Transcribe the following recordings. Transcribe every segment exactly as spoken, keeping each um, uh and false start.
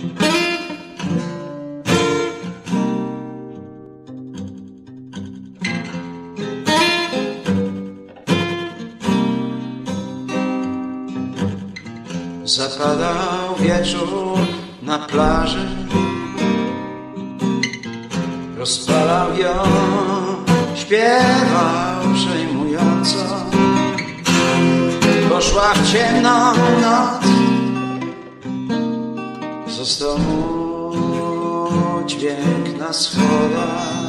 Zapadał wieczór na plaży, rozpalał ją, śpiewał przejmująco. Poszła w ciemną noc, został mu dźwięk na schodach,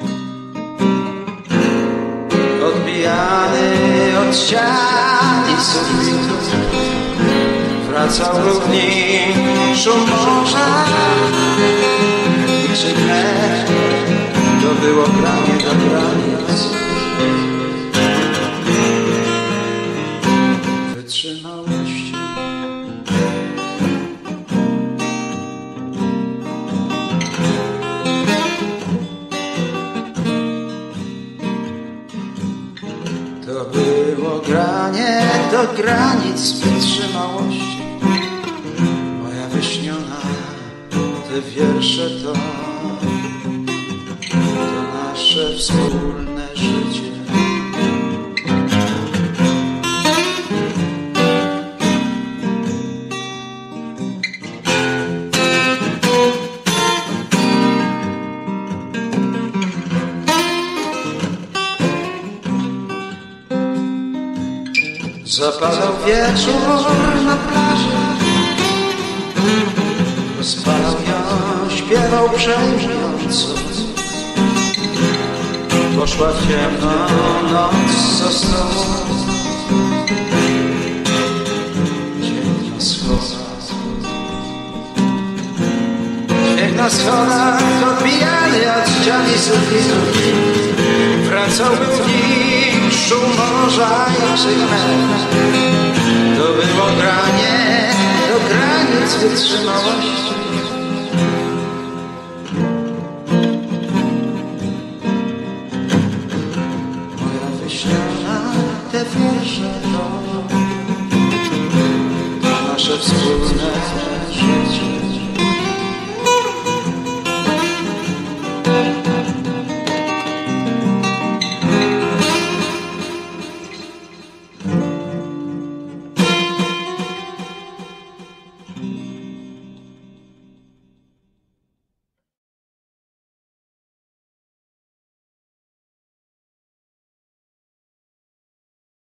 odbijany od ścian i sufitów. Wracał równi szum morza i krzyknę, to było granie do granic wytrzymałości. To było granie do granic wytrzymałości. Moja wyśniona, te wiersze to, to nasze wspólne życie. Zapadał wieczór na plaży, rozpalał ją, śpiewał przejmująco. Poszła w ciemną noc, został dźwięk na schodach. Dźwięk na schodach, odbijany od ścian i sufitów. Wracał w nim szum morza i krzyknę, to było granie do granic wytrzymałości. Moja wyśniona, te wiersze to, to nasze wspólne